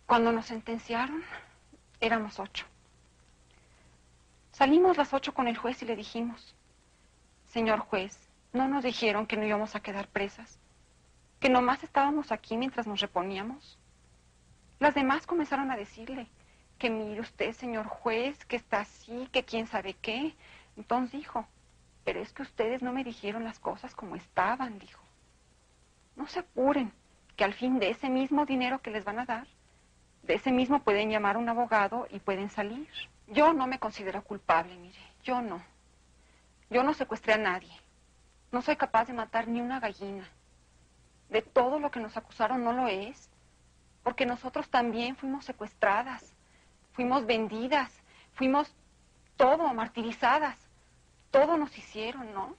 Cuando nos sentenciaron, éramos 8. Salimos las 8 con el juez y le dijimos: señor juez, ¿no nos dijeron que no íbamos a quedar presas? ¿Que nomás estábamos aquí mientras nos reponíamos? Las demás comenzaron a decirle que mire usted, señor juez, que está así, que quién sabe qué. Entonces dijo: pero es que ustedes no me dijeron las cosas como estaban, dijo. No se apuren, que al fin de ese mismo dinero que les van a dar, de ese mismo pueden llamar a un abogado y pueden salir. Yo no me considero culpable, mire, yo no. Yo no secuestré a nadie. No soy capaz de matar ni una gallina. De todo lo que nos acusaron no lo es, porque nosotros también fuimos secuestradas, fuimos vendidas, fuimos todo, martirizadas. Todo nos hicieron, ¿no?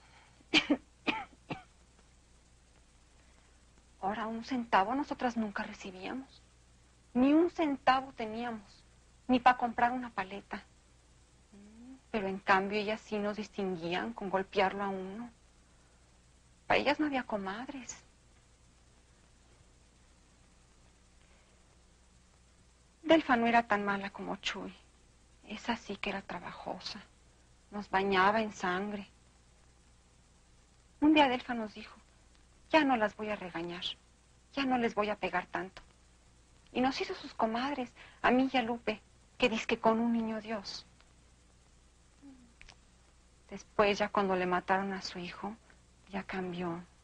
Ahora, 1 centavo nosotras nunca recibíamos. Ni 1 centavo teníamos, ni para comprar una paleta. Pero en cambio ellas sí nos distinguían con golpearlo a uno. Para ellas no había comadres. Delfa no era tan mala como Chuy. Esa sí que era trabajosa. Nos bañaba en sangre. Un día Delfa nos dijo: ya no las voy a regañar, ya no les voy a pegar tanto. Y nos hizo sus comadres, a mí y a Lupe, que dizque con un niño Dios. Después, ya cuando le mataron a su hijo, ya cambió.